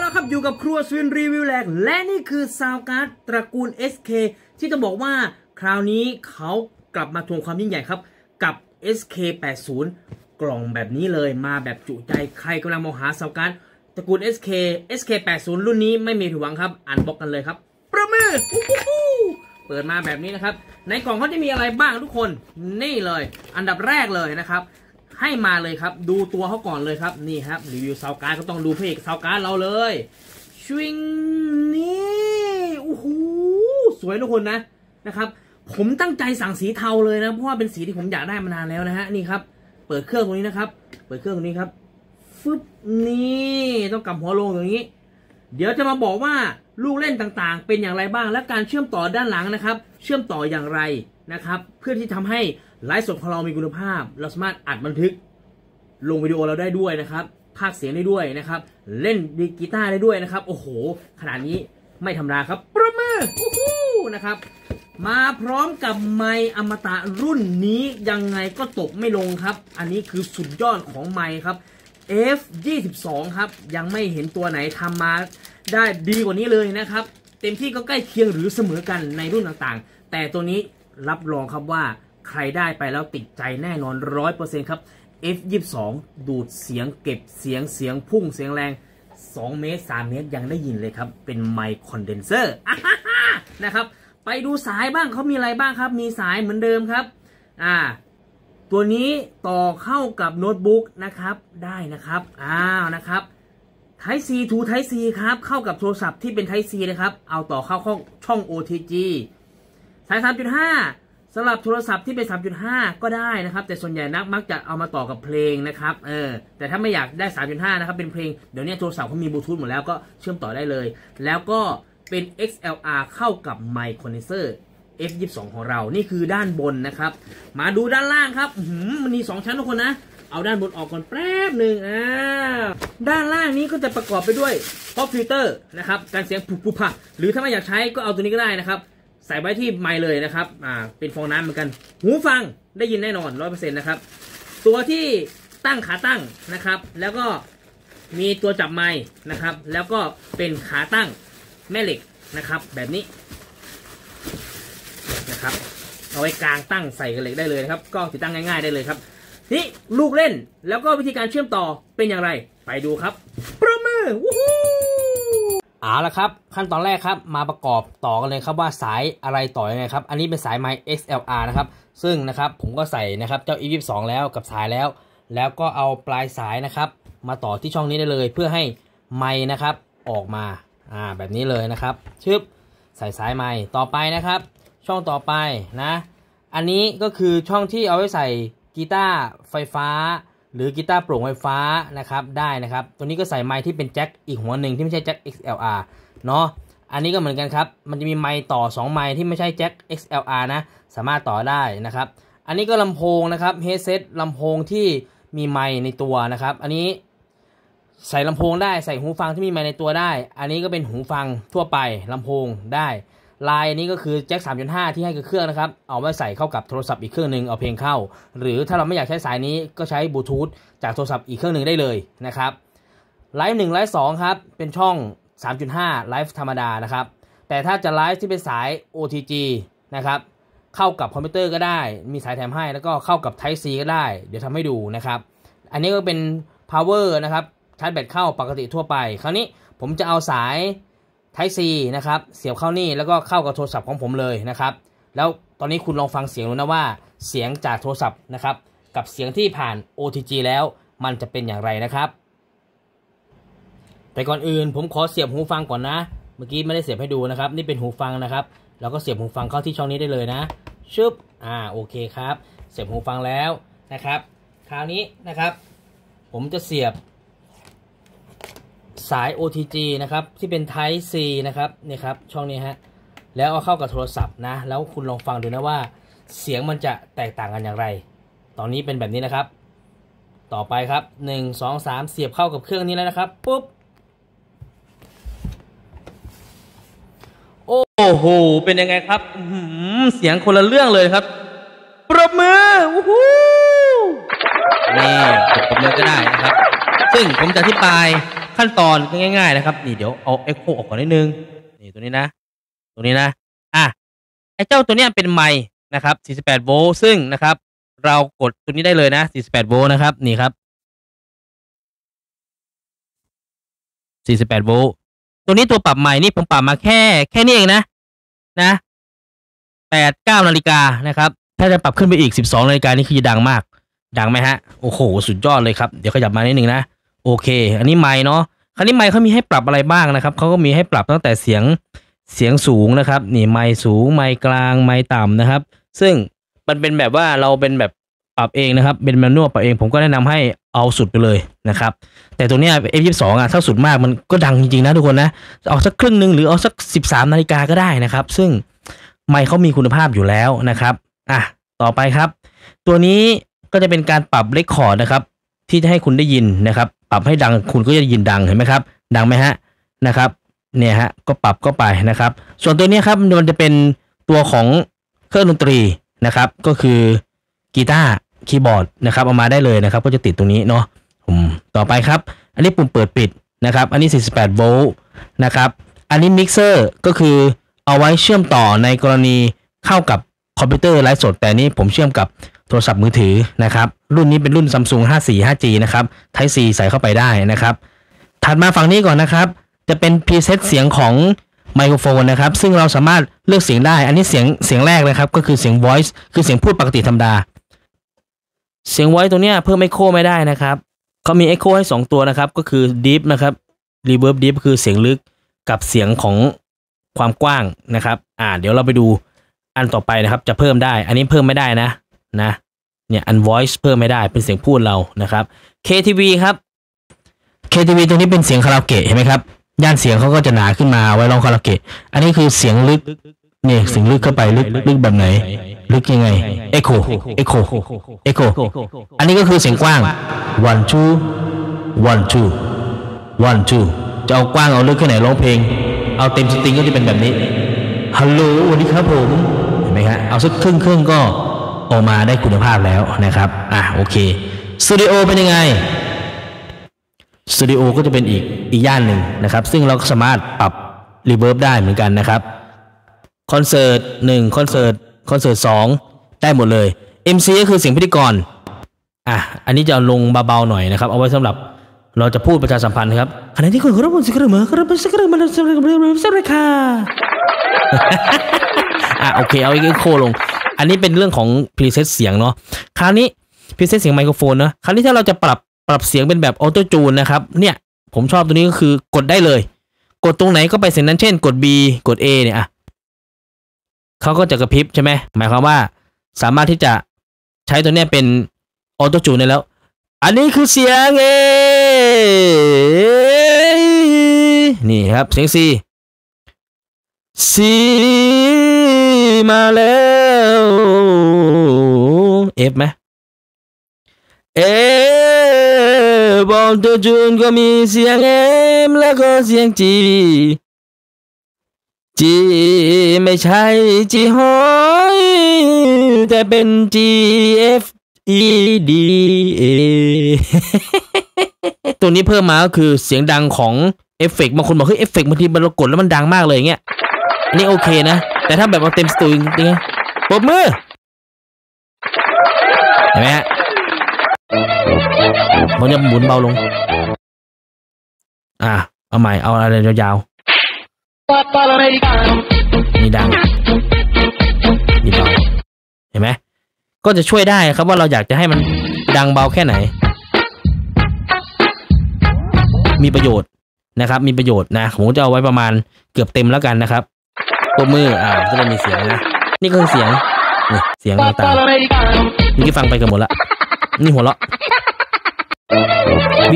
แล้วครับอยู่กับครัวสวินรีวิวแลกและนี่คือซาวการ์ดตระกูล SK ที่ต้องบอกว่าคราวนี้เขากลับมาทวงความยิ่งใหญ่ครับกับ SK80 กล่องแบบนี้เลยมาแบบจุใจใครกำลังมองหาซาวการ์ดตระกูล SK80 รุ่นนี้ไม่มีผิดหวังครับอันบ็อกกันเลยครับประมือเปิดมาแบบนี้นะครับในกล่องเขาจะมีอะไรบ้างทุกคนนี่เลยอันดับแรกเลยนะครับให้มาเลยครับดูตัวเขาก่อนเลยครับนี่ครับรีวิวซาวการ์ดก็ต้องดูพระเอกซาวการ์ดเราเลยชวิงนี่โอ้โหสวยทุกคนนะครับผมตั้งใจสั่งสีเทาเลยนะเพราะว่าเป็นสีที่ผมอยากได้มานานแล้วนะฮะนี่ครับเปิดเครื่องตรงนี้นะครับเปิดเครื่องตรงนี้ครับฟึบนี่ต้องกำหัวลงตรงนี้เดี๋ยวจะมาบอกว่าลูกเล่นต่างๆเป็นอย่างไรบ้างและการเชื่อมต่อด้านหลังนะครับเชื่อมต่ออย่างไรนะครับเพื่อที่ทำให้ไลฟ์สดของเรามีคุณภาพเราสามารถอัดบันทึกลงวิดีโอเราได้ด้วยนะครับพากย์เสียงได้ด้วยนะครับเล่นดีกีตาร์ได้ด้วยนะครับโอ้โหขนาดนี้ไม่ธรรมดาครับประมือนะครับมาพร้อมกับไมค์อมตะรุ่นนี้ยังไงก็ตกไม่ลงครับอันนี้คือสุดยอดของไมค์ครับ F22 ครับยังไม่เห็นตัวไหนทำมาได้ดีกว่านี้เลยนะครับเต็มที่ก็ใกล้เคียงหรือเสมอกันในรุ่นต่างๆแต่ตัวนี้รับรองครับว่าใครได้ไปแล้วติดใจแน่นอน 100% ครับ F22 ดูดเสียงเก็บเสียงพุ่งเสียงแรง2 เมตร 3 เมตรยังได้ยินเลยครับเป็นไมค์คอนเดนเซอร์นะครับไปดูสายบ้างเขามีอะไรบ้างครับมีสายเหมือนเดิมครับตัวนี้ต่อเข้ากับโน้ตบุ๊กนะครับได้นะครับนะครับ Type C to Type C ครับเข้ากับโทรศัพท์ที่เป็น Type C นะครับเอาต่อเข้าช่อง OTG สาย 3.5 สำหรับโทรศัพท์ที่เป็น 3.5 ก็ได้นะครับแต่ส่วนใหญ่มักจะเอามาต่อกับเพลงนะครับแต่ถ้าไม่อยากได้ 3.5 นะครับเป็นเพลงเดี๋ยวนี้โทรศัพท์เขามีบลูทูธหมดแล้วก็เชื่อมต่อได้เลยแล้วก็เป็น XLR เข้ากับไมค์คอนเดนเซอร์ F22 ของเรานี่คือด้านบนนะครับมาดูด้านล่างครับมันมี2ชั้นทุกคนนะเอาด้านบนออกก่อนแป๊บหนึ่งด้านล่างนี้ก็จะประกอบไปด้วยพ็อปฟิลเตอร์นะครับการเสียงผุผะหรือถ้าไม่อยากใช้ก็เอาตัวนี้ก็ได้นะครับใส่ไว้ที่ไมค์เลยนะครับเป็นฟองน้ำเหมือนกันหูฟังได้ยินแน่นอน 100% นะครับตัวที่ตั้งขาตั้งนะครับแล้วก็มีตัวจับไมค์นะครับแล้วก็เป็นขาตั้งแม่เหล็กนะครับแบบนี้นะครับเอาไว้กลางตั้งใส่กันเหล็กได้เลยนะครับก็ติดตั้งง่ายๆได้เลยครับนี่ลูกเล่นแล้วก็วิธีการเชื่อมต่อเป็นอย่างไรไปดูครับประมือเอาละครับขั้นตอนแรกครับมาประกอบต่อกันเลยครับว่าสายอะไรต่อยังไงครับอันนี้เป็นสายไมค์ XLR นะครับซึ่งนะครับผมก็ใส่นะครับเจ้า E22 แล้วกับสายแล้วก็เอาปลายสายนะครับมาต่อที่ช่องนี้ได้เลยเพื่อให้ไมค์นะครับออกมาแบบนี้เลยนะครับชึบใส่สายไมค์ต่อไปนะครับช่องต่อไปนะอันนี้ก็คือช่องที่เอาไว้ใส่กีตาร์ไฟฟ้าหรือกีตาร์โปร่งไฟฟ้านะครับได้นะครับตัวนี้ก็ใส่ไมค์ที่เป็นแจ็คอีกหัวหนึ่งที่ไม่ใช่แจ็ค XLR เนาะอันนี้ก็เหมือนกันครับมันจะมีไมค์ต่อ2ไมค์ที่ไม่ใช่แจ็ค XLR นะสามารถต่อได้นะครับอันนี้ก็ลำโพงนะครับเฮดเซตลำโพงที่มีไมค์ในตัวนะครับอันนี้ใส่ลำโพงได้ใส่หูฟังที่มีไมค์ในตัวได้อันนี้ก็เป็นหูฟังทั่วไปลำโพงได้ลายนี้ก็คือแจ็ค 3.5 ที่ให้กับเครื่องนะครับเอาไว้ใส่เข้ากับโทรศัพท์อีกเครื่องหนึ่งเอาเพลงเข้าหรือถ้าเราไม่อยากใช้สายนี้ก็ใช้บลูทูธจากโทรศัพท์อีกเครื่องหนึ่งได้เลยนะครับไลฟ์1ไลฟ์2ครับเป็นช่อง 3.5 ไลฟ์ธรรมดานะครับแต่ถ้าจะไลฟ์ที่เป็นสาย OTG นะครับเข้ากับคอมพิวเตอร์ก็ได้มีสายแถมให้แล้วก็เข้ากับ Type C ก็ได้เดี๋ยวทำให้ดูนะครับอันนี้ก็เป็น power นะครับชาร์จแบตเข้าปกติทั่วไปคราวนี้ผมจะเอาสายType C นะครับเสียบเข้านี่แล้วก็เข้ากับโทรศัพท์ของผมเลยนะครับแล้วตอนนี้คุณลองฟังเสียงดูนะว่าเสียงจากโทรศัพท์นะครับกับเสียงที่ผ่าน OTG แล้วมันจะเป็นอย่างไรนะครับแต่ก่อนอื่นผมขอเสียบหูฟังก่อนนะเมื่อกี้ไม่ได้เสียบให้ดูนะครับนี่เป็นหูฟังนะครับแล้วก็เสียบหูฟังเข้าที่ช่องนี้ได้เลยนะชึบโอเคครับเสียบหูฟังแล้วนะครับคราวนี้นะครับผมจะเสียบสาย OTG นะครับที่เป็น Type C นะครับนี่ครับช่องนี้ฮะแล้วเอาเข้ากับโทรศัพท์นะแล้วคุณลองฟังดูนะว่าเสียงมันจะแตกต่างกันอย่างไรตอนนี้เป็นแบบนี้นะครับต่อไปครับ1 2 3เสียบเข้ากับเครื่องนี้แล้วนะครับปุ๊บโอ้โหเป็นยังไงครับเสียงคนละเรื่องเลยครับปรบมือนี่ปรบมือก็ได้นะครับซึ่งผมจะอธิบายขขั้นตอนง่ายๆนะครับนี่เดี๋ยวเอาเอ็กโคออกก่อนนิดนึงนี่ตัวนี้นะไอ้เจ้าตัวเนี้ยเป็นไมค์นะครับ48โวลต์ซึ่งนะครับเรากดตัวนี้ได้เลยนะ48โวลต์นะครับนี่ครับ48โวลต์ตัวนี้ตัวปรับไมค์นี่ผมปรับมาแค่นี้เองนะ8-9 นาฬิกานะครับถ้าจะปรับขึ้นไปอีก12 นาฬิกานี่คือจะดังมากดังไหมฮะโอ้โหสุดยอดเลยครับเดี๋ยวขยับมานิดนึงนะโอเคอันนี้ไมค์เนาะคราวนี้ไมค์เขามีให้ปรับอะไรบ้างนะครับเขาก็มีให้ปรับตั้งแต่เสียงสูงนะครับนี่ไมค์สูงไมค์กลางไมค์ต่ำนะครับซึ่งมันเป็นแบบว่าเราเป็นแบบปรับเองนะครับเป็นแมนนวลปรับเองผมก็แนะนำให้เอาสุดไปเลยนะครับแต่ตัวเนี้ย F22 ถ้าสุดมากมันก็ดังจริงๆนะทุกคนนะเอาสักครึ่งนึงหรือเอาสัก13 นาฬิกาก็ได้นะครับซึ่งไมค์เขามีคุณภาพอยู่แล้วนะครับต่อไปครับตัวนี้ก็จะเป็นการปรับเรคคอร์ดนะครับที่จะให้คุณได้ยินนะครับปรับให้ดังคุณก็จะได้ยินดังเห็นไหมครับดังไหมฮะนะครับเนี่ยฮะก็ปรับก็ไปนะครับส่วนตัวนี้ครับมันจะเป็นตัวของเครื่องดนตรีนะครับก็คือกีตาร์คีย์บอร์ดนะครับเอามาได้เลยนะครับก็จะติดตรงนี้เนาะต่อไปครับอันนี้ปุ่มเปิดปิดนะครับอันนี้48โวลต์นะครับอันนี้มิกเซอร์ก็คือเอาไว้เชื่อมต่อในกรณีเข้ากับคอมพิวเตอร์ไลฟ์สดแต่นี้ผมเชื่อมกับโทรศัพท์มือถือนะครับรุ่นนี้เป็นรุ่น Samsung 54 5G นะครับ Type C ใส่เข้าไปได้นะครับถัดมาฝั่งนี้ก่อนนะครับจะเป็นพรีเซตเสียงของไมโครโฟนนะครับซึ่งเราสามารถเลือกเสียงได้อันนี้เสียงแรกนะครับก็คือเสียง voice คือเสียงพูดปกติธรรมดาเสียง voice ตัวเนี้ยเพิ่ม echo ไม่ได้นะครับเขามี echo ให้2ตัวนะครับก็คือ deep นะครับ reverb deep คือเสียงลึกกับเสียงของความกว้างนะครับเดี๋ยวเราไปดูอันต่อไปนะครับจะเพิ่มได้อันนี้เพิ่มไม่ได้นะเนี่ยอัน voice เพิ่มไม่ได้เป็นเสียงพูดเรานะครับ KTV ครับ KTV ตัวนี้เป็นเสียงคาราโอเกะเห็นไหมครับย่านเสียงเขาก็จะหนาขึ้นมาไว้ร้องคาราโอเกะอันนี้คือเสียงลึกเนี่ยเสียงลึกเข้าไปลึกแบบไหนลึกยังไง echo อันนี้ก็คือเสียงกว้าง one two จะเอากว้างเอาลึกแค่ไหนร้องเพลงเอาเต็มสตริงก็จะเป็นแบบนี้ฮัลโหลสวัสดีครับผมเห็นไหมครับเอาสักครึ่งก็ออกมาได้คุณภาพแล้วนะครับโอเคสตูดิโอเป็นยังไงสตูดิโอก็จะเป็นอีกย่านหนึ่งนะครับซึ่งเราก็สามารถปรับรีเวิร์บได้เหมือนกันนะครับคอนเสิร์ต1คอนเสิร์ต2ได้หมดเลย MC ก็คือเสียงพิธีกรอันนี้จะลงเบาๆหน่อยนะครับเอาไว้สำหรับเราจะพูดประชาสัมพันธ์ครับขณะที่คุณรับสิกระเมือครับสิกระเมือสิกระค่ะโอเคเอาอีกโคลงอันนี้เป็นเรื่องของพรีเซตเสียงเนาะคราวนี้พรีเซตเสียงไมโครโฟนเนาะคราวนี้ถ้าเราจะปรับเสียงเป็นแบบออโต้จูนนะครับเนี่ยผมชอบตัวนี้ก็คือกดได้เลยกดตรงไหนก็ไปเสียงนั้นเช่นกด B กด A เนี่ยเขาก็จะกระพริบใช่ไหมหมายความว่าสามารถที่จะใช้ตัวเนี้ยเป็นออโต้จูนได้แล้วอันนี้คือเสียงนี่ครับเสียง C มาแล้วF ไหมบอลตัวจูนก็มีเสียง M แล้วก็เสียง G ไม่ใช่ G หอยแต่เป็น G F E D A ตัวนี้เพิ่มมาก็คือเสียงดังของเอฟเฟกต์บางคนบอกเฮ้ยเอฟเฟกต์บางทีมันกดแล้วมันดังมากเลยอย่างเงี้ยอันนี้โอเคนะแต่ถ้าแบบเอาเต็มสตูจริงๆปรบมือเห็นไหมฮะผมจะหมุนเบาลงเอาใหม่เอาอะไรยาวๆนี่ดังนี่เบาเห็นไหมก็จะช่วยได้ครับว่าเราอยากจะให้มันดังเบาแค่ไหนมีประโยชน์นะครับมีประโยชน์นะผมจะเอาไว้ประมาณเกือบเต็มแล้วกันนะครับตัวมือก็จะมีเสียงนะนี่ก็คือเสียงนี่เสียงต่างๆนี่ฟังไปกันหมดละนี่หัวเราะบี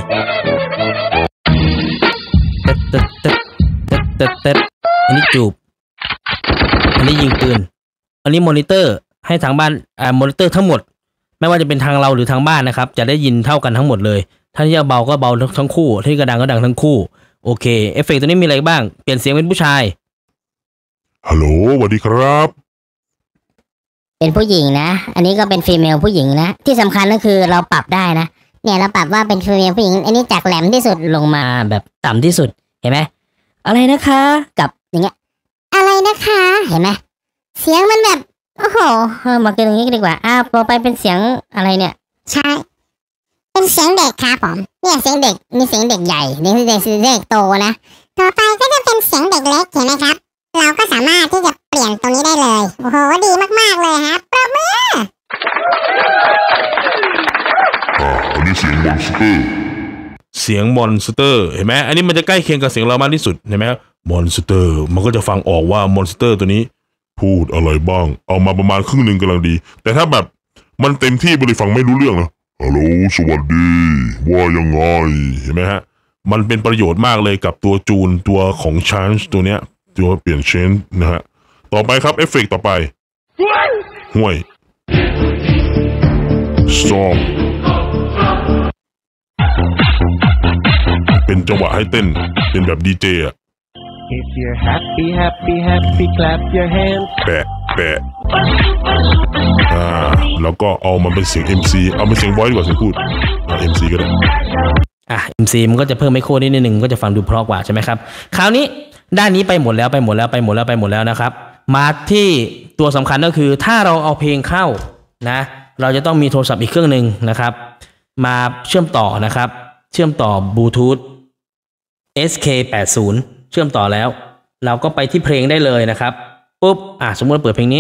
เต็ดอันนี้จูบอันนี้ยิงปืนอันนี้มอนิเตอร์ให้ทางบ้านมอนิเตอร์ทั้งหมดไม่ว่าจะเป็นทางเราหรือทางบ้านนะครับจะได้ยินเท่ากันทั้งหมดเลยถ้าที่จะเบาก็เบาทั้งคู่ที่กระดังก็ดังทั้งคู่โอเคเอฟเฟกต์ตัวนี้มีอะไรบ้างเปลี่ยนเสียงเป็นผู้ชายฮัลโหลสวัสดีครับเป็นผู้หญิงนะอันนี้ก็เป็นฟีเมลผู้หญิงนะที่สำคัญก็คือเราปรับได้นะเนี่ยเราปรับว่าเป็นฟีเมลผู้หญิงอันนี้จากแหลมที่สุดลงมาแบบต่ำที่สุดเห็นไหมอะไรนะคะกับอย่างเงี้ยอะไรนะคะเห็นไหมเสียงมันแบบโอ้โหมาเกินอย่างนี้ดีกว่าต่อไปเป็นเสียงอะไรเนี่ยใช่เป็นเสียงเด็กครับผมเนี่ยเสียงเด็กมีเสียงเด็กใหญ่นี่คือเด็กโตนะต่อไปก็จะเป็นเสียงเด็กเล็กเห็นไหมครับเราก็สามารถที่จะเปลี่ยนตรงนี้ได้เลยโอ้โหดีมากๆเลยครับปรบมืออันนี้เสียงมอนสเตอร์เสียงมอนสเตอร์เห็นไหมอันนี้มันจะใกล้เคียงกับเสียงเรามากที่สุดเห็นไหมมอนสเตอร์มันก็จะฟังออกว่ามอนสเตอร์ตัวนี้พูดอะไรบ้างเอามาประมาณครึ่งหนึ่งกำลังดีแต่ถ้าแบบมันเต็มที่บริฟังไม่รู้เรื่องนะฮัลโหลสวัสดีว่ายังไงเห็นไหมฮะมันเป็นประโยชน์มากเลยกับตัวจูนตัวของชานส์ตัวเนี้ยตัวเปลี่ยนเชนนะฮะต่อไปครับเอฟเฟกต์ต่อไปห่วยสตอมเป็นจังหวะให้เต้นเป็นแบบดีเจอะ If you're happy, happy, happy, clap your hands. แปะแล้วก็เอามันเป็นเสียง MC เอาเป็นเสียง voice ดีกว่าเสียงพูดMC ก็ได้ MC มันก็จะเพิ่มไมโครนิดนึงก็จะฟังดูเพราะกว่าใช่ไหมครับคราวนี้ด้านนี้ไปหมดแล้วนะครับมาที่ตัวสำคัญก็คือถ้าเราเอาเพลงเข้านะเราจะต้องมีโทรศัพท์อีกเครื่องหนึ่งนะครับมาเชื่อมต่อนะครับเชื่อมต่อบลูทูธ SK80 เชื่อมต่อแล้วเราก็ไปที่เพลงได้เลยนะครับปุ๊บสมมติเปิดเพลงนี้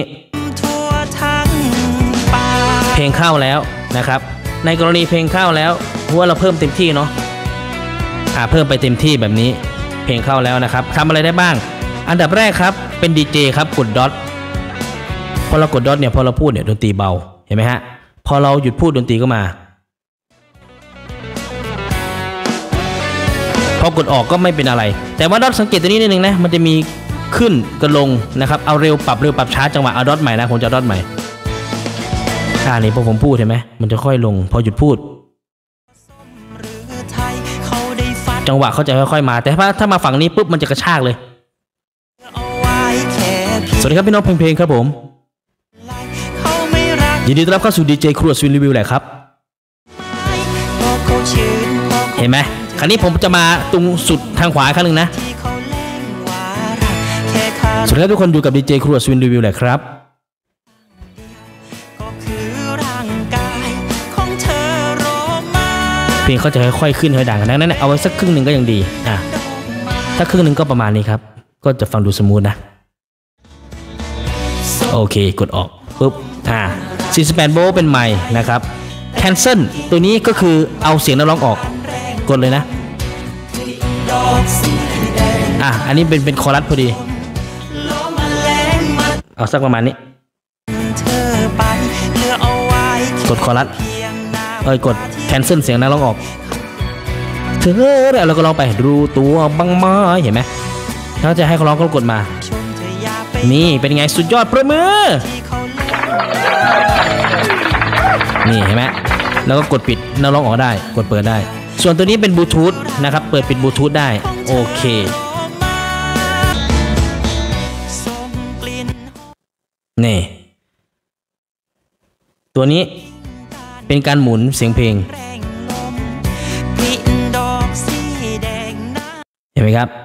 เพลงเข้าแล้วนะครับในกรณีเพลงเข้าแล้วเพราะว่าเราเพิ่มเต็มที่เนาะเพิ่มไปเต็มที่แบบนี้เพลงเข้าแล้วนะครับทำอะไรได้บ้างอันดับแรกครับเป็นดีเจครับกดดอทพอเรากดดอทเนี่ยพอเราพูดเนี่ยดนตรีเบาเห็นไหมฮะพอเราหยุดพูดดนตรีก็มาพอกดออกก็ไม่เป็นอะไรแต่ว่าดอทสังเกตตัวนี้นิดนึงนะมันจะมีขึ้นกับลงนะครับเอาเร็วปรับช้าจังหวะเอาดอทใหม่นะผมจะดอทใหม่นี่พอผมพูดเห็นไหมมันจะค่อยลงพอหยุดพูดจังหวะเขาจะค่อยๆมาแต่ถ้ามาฝั่งนี้ปุ๊บมันจะกระชากเลยสวัสดีครับพี่น้องเพลงครับผมยินดีต้อนรับเข้าสู่ดีเจครัวสวินรีวิวแหละครับเห็นไหมคราวนี้ผมจะมาตรงสุดทางขวาครั้งหนึ่งนะสวัสดีครับทุกคนอยู่กับดีเจครัวสวินรีวิวแหละครับเพลงเขาจะค่อยๆขึ้นค่อยดังดังนั้นเอาไว้สักครึ่งหนึ่งก็ยังดีถ้าครึ่งหนึ่งก็ประมาณนี้ครับก็จะฟังดูสมูทนะโอเคกดออกปุ๊บ48โวลต์เป็นไมค์นะครับ cancel ตัวนี้ก็คือเอาเสียงนักร้องออกกดเลยนะอันนี้เป็นคอรัสพอดีเอาสักประมาณนี้กดคอรัสกด cancel เสียงนักร้องออกเธอแล้วก็ร้องไปรู้ตัวบ้างไหมเห็นไหมถ้าจะให้เขาร้องก็กดมานี่เป็นไงสุดยอดประมือนี่เห็นไหมแล้วก็กดปิดนักร้องออกได้กดเปิดได้ส่วนตัวนี้เป็นบลูทูธนะครับเปิดปิดบลูทูธได้โอเคนี่ตัวนี้เป็นการหมุนเสียงเพลงเห็นไหมครับ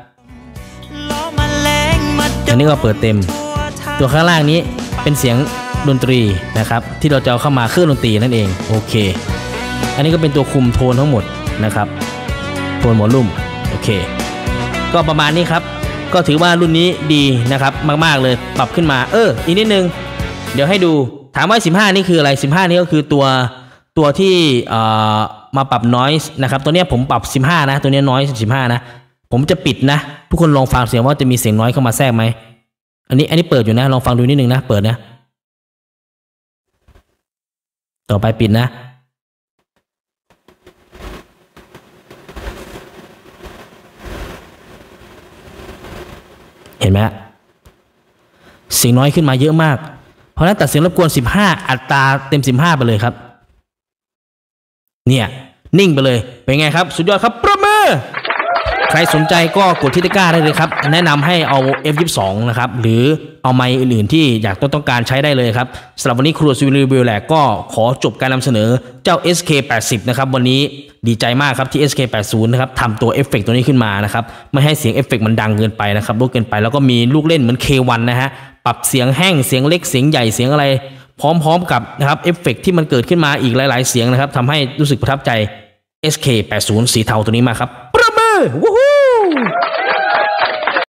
อันนี้ก็เปิดเต็มตัวข้างล่างนี้เป็นเสียงดนตรีนะครับที่เราจะเอาเข้ามาเครื่องดนตรีนั่นเองโอเคอันนี้ก็เป็นตัวคุมโทนทั้งหมดนะครับโทนหมอลุ่มโอเคก็ประมาณนี้ครับก็ถือว่ารุ่นนี้ดีนะครับมากๆเลยปรับขึ้นมาอีกนิดนึงเดี๋ยวให้ดูถามว่า15นี่คืออะไร15นี่ก็คือตัวที่มาปรับ noise นะครับตัวนี้ผมปรับ15นะตัวนี้ noise 15นะผมจะปิดนะทุกคนลองฟังเสียงว่าจะมีเสียงน้อยเข้ามาแทรกไหมอันนี้เปิดอยู่นะลองฟังดูนิดนึงนะเปิดนะต่อไปปิดนะเห็นไหมเสียงน้อยขึ้นมาเยอะมากเพราะฉะนั้นตัดเสียงรบกวน15อัตราเต็ม15ไปเลยครับเนี่ยนิ่งไปเลยเป็นไงครับสุดยอดครับประมือใครสนใจก็กดที่ตะกร้าได้เลยครับแนะนำให้เอา F22 นะครับหรือเอาไมค์อื่นๆที่อยากต้องการใช้ได้เลยครับสำหรับวันนี้ครัวรีวิวแหลกก็ขอจบการนำเสนอเจ้า SK80 นะครับวันนี้ดีใจมากครับที่ SK80 นะครับทำตัวเอฟเฟกต์ตัวนี้ขึ้นมานะครับไม่ให้เสียงเอฟเฟกต์มันดังเกินไปนะครับรบเกินไปแล้วก็มีลูกเล่นเหมือน K1 นะฮะปรับเสียงแห้งเสียงเล็กเสียงใหญ่เสียงอะไรพร้อมๆกับนะครับเอฟเฟกต์ที่มันเกิดขึ้นมาอีกหลายๆเสียงนะครับทำให้รู้สึกประทับใจ SK80 สีเทาตัวนี้มากครับประมือวู้ฮู้